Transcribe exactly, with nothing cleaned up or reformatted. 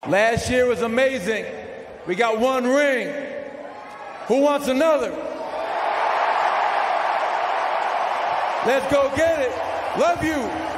Last year was amazing. We got one ring. Who wants another? Let's go get it. Love you.